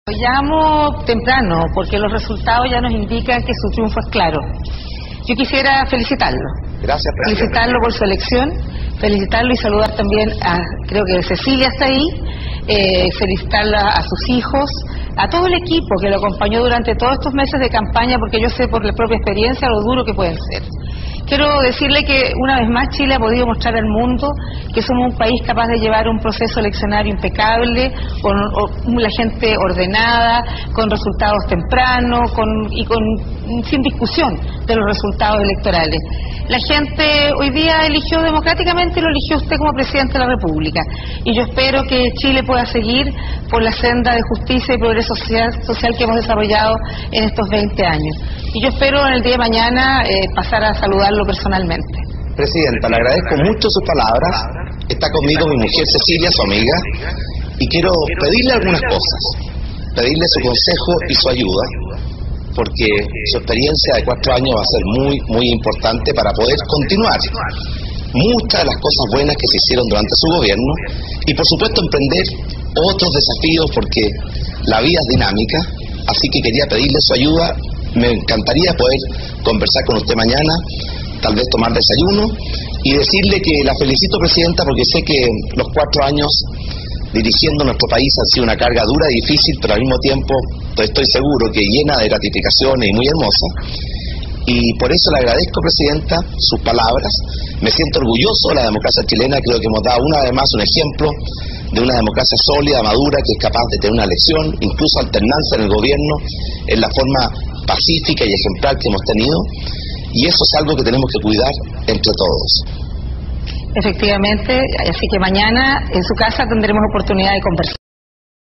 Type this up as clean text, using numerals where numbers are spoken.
Lo llamo temprano porque los resultados ya nos indican que su triunfo es claro. Yo quisiera felicitarlo. Gracias, presidente. Felicitarlo por su elección, felicitarlo y saludar también a, creo que Cecilia está ahí, felicitarla a sus hijos, a todo el equipo que lo acompañó durante todos estos meses de campaña, porque yo sé por la propia experiencia lo duro que pueden ser. Quiero decirle que una vez más Chile ha podido mostrar al mundo que somos un país capaz de llevar un proceso eleccionario impecable, con la gente ordenada, con resultados tempranos sin discusión de los resultados electorales. La gente hoy día eligió democráticamente y lo eligió usted como presidente de la República. Y yo espero que Chile pueda seguir por la senda de justicia y progreso social que hemos desarrollado en estos 20 años. Y yo espero en el día de mañana pasar a saludarlo personalmente. Presidenta, le agradezco mucho sus palabras. Está conmigo mi mujer Cecilia, su amiga, y quiero pedirle algunas cosas. Pedirle su consejo y su ayuda, porque su experiencia de 4 años va a ser muy importante para poder continuar muchas de las cosas buenas que se hicieron durante su gobierno y por supuesto emprender otros desafíos, porque la vida es dinámica. Así que quería pedirle su ayuda. Me encantaría poder conversar con usted mañana, tal vez tomar desayuno y decirle que la felicito, presidenta, porque sé que los 4 años dirigiendo nuestro país han sido una carga dura y difícil, pero al mismo tiempo estoy seguro que llena de gratificaciones y muy hermosa. Y por eso le agradezco, presidenta, sus palabras. Me siento orgulloso de la democracia chilena. Creo que hemos dado una vez más un ejemplo de una democracia sólida, madura, que es capaz de tener una elección, incluso alternancia en el gobierno, en la forma pacífica y ejemplar que hemos tenido. Y eso es algo que tenemos que cuidar entre todos. Efectivamente, así que mañana en su casa tendremos oportunidad de conversar.